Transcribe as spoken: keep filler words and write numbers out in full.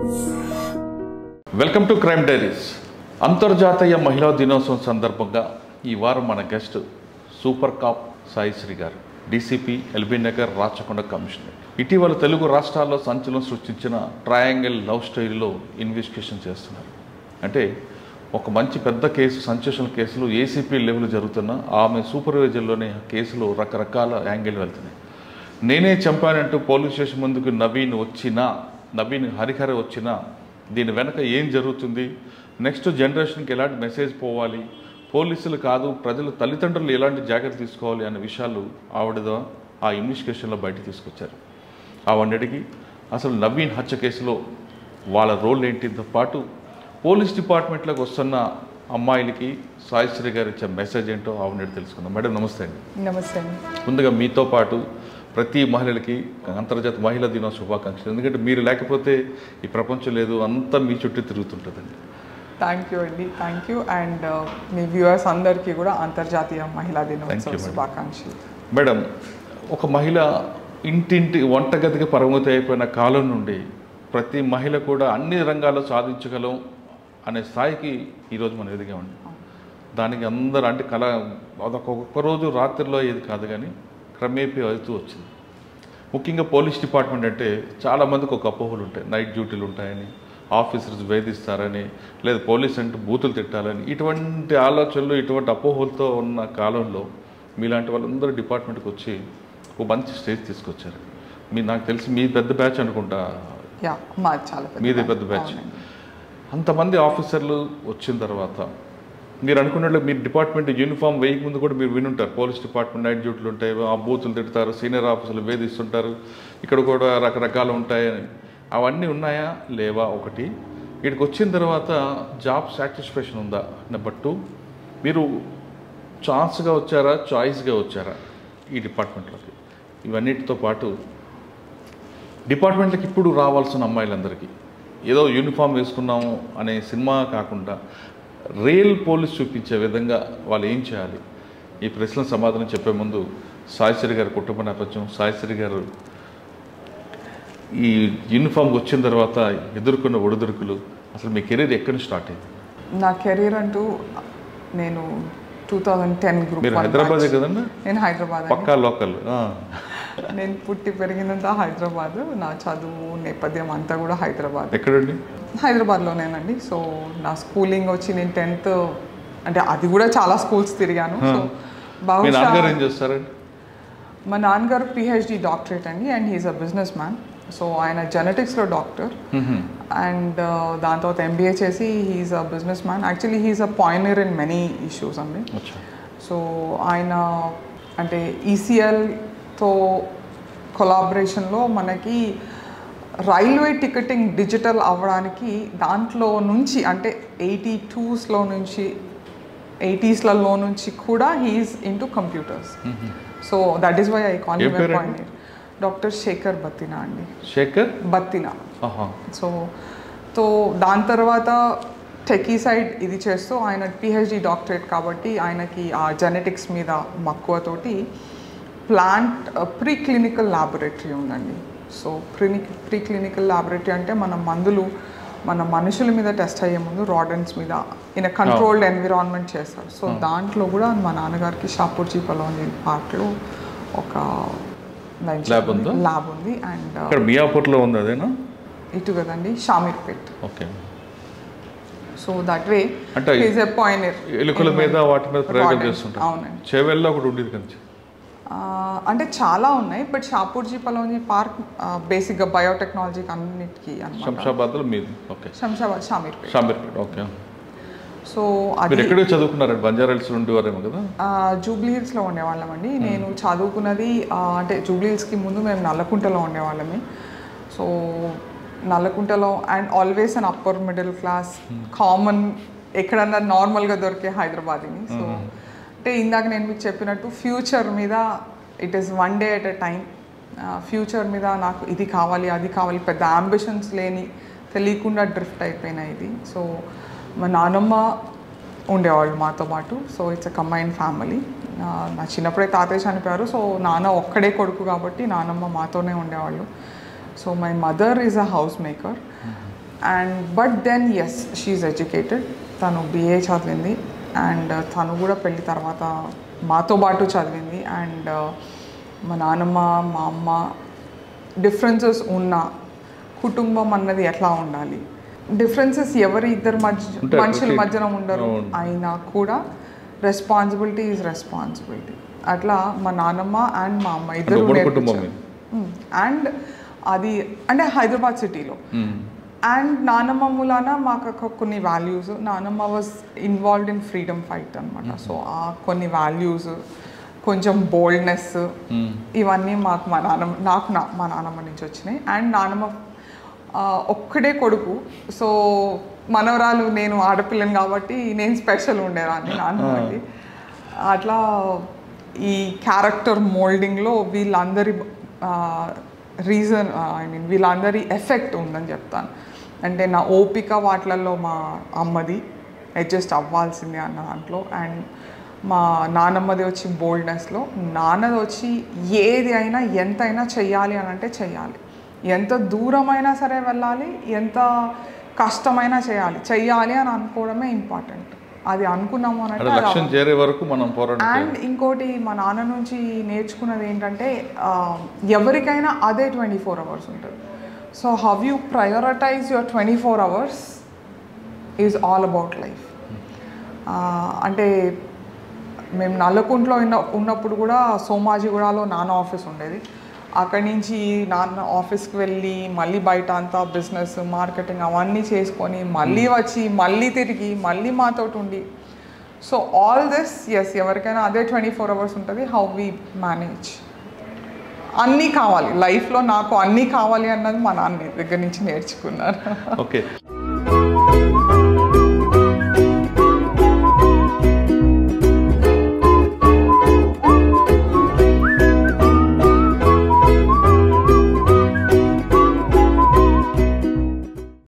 Welcome to crime diaries. అంతర్జాతీయ మహిళా దినోత్సవం సందర్భంగా ఈ వారం మన గెస్ట్ సూపర్ కాప్ సాయిశ్రీ గారు, డీసీపీ ఎల్బీ నగర్ రాచకొండ కమిషనర్. ఇటీవల తెలుగు రాష్ట్రాల్లో సంచలనం సృష్టించిన ట్రయాంగిల్ లవ్ స్టోరీలో ఇన్వెస్టిగేషన్ చేస్తున్నారు. అంటే ఒక మంచి పెద్ద కేసు, సంచలన కేసులు ఏసీపీ లెవెల్ జరుగుతున్న ఆమె సూపర్వైజర్లోనే కేసులు రకరకాల యాంగిల్ వెళ్తున్నాయి. నేనే చంపానంటూ పోలీస్ స్టేషన్ ముందుకు నవీన్ వచ్చినా, నవీన్ హరిహర వచ్చినా దీని వెనక ఏం జరుగుతుంది, నెక్స్ట్ జనరేషన్కి ఎలాంటి మెసేజ్ పోవాలి, పోలీసులు కాదు ప్రజలు తల్లిదండ్రులు ఎలాంటి జాగ్రత్త తీసుకోవాలి అనే విషయాలు ఆవిడదో ఆ ఇన్వెస్టిగేషన్లో బయటకు తీసుకొచ్చారు. అవన్నిటికీ అసలు నవీన్ హత్య కేసులో వాళ్ళ రోల్ ఏంటితో పాటు పోలీస్ డిపార్ట్మెంట్లోకి వస్తున్న అమ్మాయిలకి సాయిశ్రీ గారు ఇచ్చే మెసేజ్ ఏంటో అవన్నీ తెలుసుకుందాం. మేడం నమస్తే అండి. నమస్తే అండి. ముందుగా మీతో పాటు ప్రతి మహిళలకి అంతర్జాతీయ మహిళా దినోత్సవ శుభాకాంక్షలు. ఎందుకంటే మీరు లేకపోతే ఈ ప్రపంచం లేదు, అంతా మీ చుట్టూ తిరుగుతుంటుందండి. థ్యాంక్ యూ అండి. Thank you. అండ్ మీ వ్యూవర్స్ అందరికీ కూడా అంతర్జాతీయ మహిళా దినోత్సవ శుభాకాంక్షలు. మేడం, ఒక మహిళ ఇంటింటి వంటగదికి పరిమితి అయిపోయిన కాలం నుండి ప్రతి మహిళ కూడా అన్ని రంగాల్లో సాధించగలం అనే స్థాయికి ఈరోజు మనం ఎదిగామండి. దానికి అందరూ అంటే కళ అదొక రోజు రాత్రిలో ఏది కాదు, కానీ క్రమేపీ అవుతూ వచ్చింది. ముఖ్యంగా పోలీస్ డిపార్ట్మెంట్ అంటే చాలామందికి ఒక అపోహలు ఉంటాయి. నైట్ డ్యూటీలు ఉంటాయని, ఆఫీసర్స్ వేధిస్తారని, లేదా పోలీస్ అంటే బూతులు తిట్టాలని, ఇటువంటి ఆలోచనలు, ఇటువంటి అపోహలతో ఉన్న కాలంలో మీలాంటి వాళ్ళందరూ డిపార్ట్మెంట్కి వచ్చి ఒక మంచి స్టేజ్ తీసుకొచ్చారు. మీ నాకు తెలిసి మీ పెద్ద బ్యాచ్ అనుకుంటా. మీది పెద్ద బ్యాచ్. అంతమంది ఆఫీసర్లు వచ్చిన తర్వాత మీరు అనుకున్నట్లు మీరు డిపార్ట్మెంట్ యూనిఫామ్ వేయక ముందు కూడా మీరు వినుంటారు. పోలీస్ డిపార్ట్మెంట్ నైట్ డ్యూటీలు ఉంటాయి, ఆ బూతులు తిడతారు, సీనియర్ ఆఫీసర్లు వేధిస్తుంటారు, ఇక్కడ కూడా రకరకాలు ఉంటాయని. అవన్నీ ఉన్నాయా లేవా ఒకటి. ఇక్కడికి వచ్చిన తర్వాత జాబ్ సాటిస్ఫాక్షన్ ఉందా నెంబర్ టూ. మీరు ఛాన్స్గా వచ్చారా, చాయిస్గా వచ్చారా ఈ డిపార్ట్మెంట్లోకి. ఇవన్నిటితో పాటు డిపార్ట్మెంట్కి ఇప్పుడు రావాల్సిన అమ్మాయిలందరికీ ఏదో యూనిఫామ్ వేసుకున్నాము అనే సినిమా కాకుండా రియల్ పోలీస్ చూపించే విధంగా వాళ్ళు ఏం చేయాలి, ఈ ప్రశ్నల సమాధానం చెప్పే ముందు సాయిశ్రీ గారి కుటుంబ నేపథ్యం, సాయిశ్రీ గారు ఈ యూనిఫామ్కి వచ్చిన తర్వాత ఎదుర్కొన్న ఒడిదుడుకులు, అసలు మీ కెరీర్ ఎక్కడి నుంచి స్టార్ట్ అయింది? నా కెరీర్ అంటూ నేను టూ థౌజండ్ టెన్ గ్రూప్. మీరు హైదరాబాదే కదండి? నేను హైదరాబాద్, పక్కా లోకల్. నేను పుట్టి పెరిగినంత హైదరాబాద్. నా చదువు నేపథ్యం అంతా కూడా హైదరాబాద్. ఎక్కడండి? హైదరాబాద్లోనేనండి. సో నా స్కూలింగ్ వచ్చి నేను టెన్త్ అంటే అది కూడా చాలా స్కూల్స్ తిరిగాను. సో బహుశా ఏం చేస్తారండి? మా నాన్నగారు పిహెచ్డి డాక్టరేట్ అండి, and he's a businessman. So ఆయన జెనెటిక్స్లో డాక్టర్, అండ్ దాని తర్వాత ఎంబీఏ చేసి he's a businessman. Actually he's a pioneer in many issues అండి. సో ఆయన అంటే ఈసీఎల్తో కొలాబరేషన్లో మనకి రైల్వే టికెటింగ్ డిజిటల్ అవ్వడానికి దాంట్లో నుంచి అంటే ఎయిటీ టూస్లో నుంచి ఎయిటీస్లలో నుంచి కూడా he's into computers. So that is why I call him a pioneer. Doctor Shekar Battina అండి. శేఖర్ బత్తినా. సో తో దాని తర్వాత టెకీ సైడ్ ఇది చేస్తూ ఆయన పిహెచ్డి డాక్టరేట్ కాబట్టి ఆయనకి ఆ జెనెటిక్స్ మీద మక్కువతోటి ప్లాంట్ ప్రీ క్లినికల్ ల్యాబొరేటరీ ఉందండి. So pre pre clinical laboratory అంటే మన మందులు మన మనుషుల మీద టెస్ట్ అయ్యే ముందు రాడెంట్స్ మీద ఇన్ కంట్రోల్డ్ ఎన్విరాన్మెంట్ చేస్తారు. సో దాంట్లో కూడా మా నాన్నగారికి షాపూర్జీ పలోని పార్ట్లో ఒక ల్యాబ్ ఉంది. అండ్ మియాపూర్లో ఉంది అదేనా? ఇటు కదండి, Shamirpet. Okay. So that way అంటే ఈజ్ ఎ పాయినర్. ఎలుకల మీద వాటి మీద ప్రయోగం చేస్తుంటారు. అవునండి. చేవెల్లో ఒకటి ఉండేది కంచి. అంటే చాలా ఉన్నాయి, బట్ షాపూర్జీ పలోని పార్క్ బేసిక్గా బయోటెక్నాలజీకి అన్నిటికీ అన్నమాట. శంషాబాద్లో మీది? Okay. Shamshabad, Shameerpet. Shameerpet, okay. So అది ఎక్కడో చదువుకున్నారండి? బంజారా హిల్స్ ఉండేవారేమో కదా? జూబ్లీ హిల్స్లో ఉండేవాళ్ళం అండి. నేను చదువుకున్నది అంటే జూబ్లీ హిల్స్కి ముందు మేము నల్లకుంటలో ఉండేవాళ్ళమే. సో నల్లకుంటలో and always an upper middle class, common ఎక్కడన్నా నార్మల్గా దొరికే హైదరాబాద్ని. సో అంటే ఇందాక నేను మీకు చెప్పినట్టు ఫ్యూచర్ మీద it is one day at a time. Future మీద నాకు ఇది కావాలి అది కావాలి, పెద్ద అంబిషన్స్ లేని తెలియకుండా డ్రిఫ్ట్ అయిపోయినాయి ఇది. సో మా నాన్నమ్మ ఉండేవాళ్ళు మాతో పాటు. So it's a combined family. నా చిన్నప్పుడే తాతయ్య చనిపోయారు. సో నాన్న ఒక్కడే కొడుకు కాబట్టి నాన్నమ్మ మాతోనే ఉండేవాళ్ళు. So my mother is a house maker and but then as she's educated. తను బిఏ చదివింది అండ్ తను కూడా పెళ్ళి తర్వాత మాతో పాటు చదివింది. అండ్ మా నాన్నమ్మ మా అమ్మ డిఫరెన్సెస్ ఉన్న కుటుంబం అన్నది ఎట్లా ఉండాలి, డిఫరెన్సెస్ ఎవరి ఇద్దరు మధ్య మనుషుల మధ్యన ఉండరు అయినా కూడా రెస్పాన్సిబిలిటీ ఈజ్ రెస్పాన్సిబిలిటీ. అట్లా మా నాన్నమ్మ అండ్ మా అమ్మ ఇద్దరు నేర్పించారు. అండ్ అది అంటే హైదరాబాద్ సిటీలో. అండ్ నానమ్మ మూలాన మాకు కొన్ని వాల్యూస్, నానమ్మ was involved in freedom fight అనమాట. సో ఆ కొన్ని వాల్యూస్, కొంచెం బోల్డ్నెస్, ఇవన్నీ మాకు మా నాన్నమ్మ నాకు నా మా నాన్నమ్మ నుంచి వచ్చినాయి. అండ్ నానమ్మ ఒక్కడే కొడుకు, సో మనవరాలు నేను ఆడపిల్లని కాబట్టి నేను స్పెషల్ ఉండేదాన్ని నాన్నమ్మకి. అట్లా ఈ క్యారెక్టర్ మోల్డింగ్లో వీళ్ళందరి రీజన్ ఐ మీన్ వీళ్ళందరి ఎఫెక్ట్ ఉందని చెప్తాను. అంటే నా ఓపిక వాటిలలో మా అమ్మది అడ్జస్ట్ అవ్వాల్సిందే అన్న దాంట్లో. అండ్ మా నానమ్మది వచ్చి బోల్డ్నెస్లో, నాన్నది వచ్చి ఏది అయినా ఎంతైనా చెయ్యాలి అని అంటే చెయ్యాలి, ఎంత దూరమైనా సరే వెళ్ళాలి, ఎంత కష్టమైనా చేయాలి, చెయ్యాలి అని అనుకోవడమే ఇంపార్టెంట్. అది అనుకున్నాము అని అంటే. అండ్ ఇంకోటి మా నాన్న నుంచి నేర్చుకున్నది ఏంటంటే ఎవరికైనా అదే ట్వంటీ ఫోర్ అవర్స్ ఉంటుంది. So how you prioritise your twenty four hours is all about life. అంటే మేము నల్లకుంట్లో ఉన్న ఉన్నప్పుడు కూడా సోమాజిగూడలో నాన్న ఆఫీస్ ఉండేది. అక్కడి నుంచి నాన్న ఆఫీస్కి వెళ్ళి మళ్ళీ బయట అంతా బిజినెస్ మార్కెటింగ్ అవన్నీ చేసుకొని మళ్ళీ వచ్చి మళ్ళీ తిరిగి మళ్ళీ మాతోటి ఉండి, సో ఆల్ దిస్ ఎస్ ఎవరికైనా అదే ట్వంటీ ఫోర్ అవర్స్ ఉంటుంది. హౌ వీ మేనేజ్ అన్నీ కావాలి లైఫ్లో, నాకు అన్నీ కావాలి అన్నది మా నాన్న దగ్గర నుంచి నేర్చుకున్నారు. ఓకే.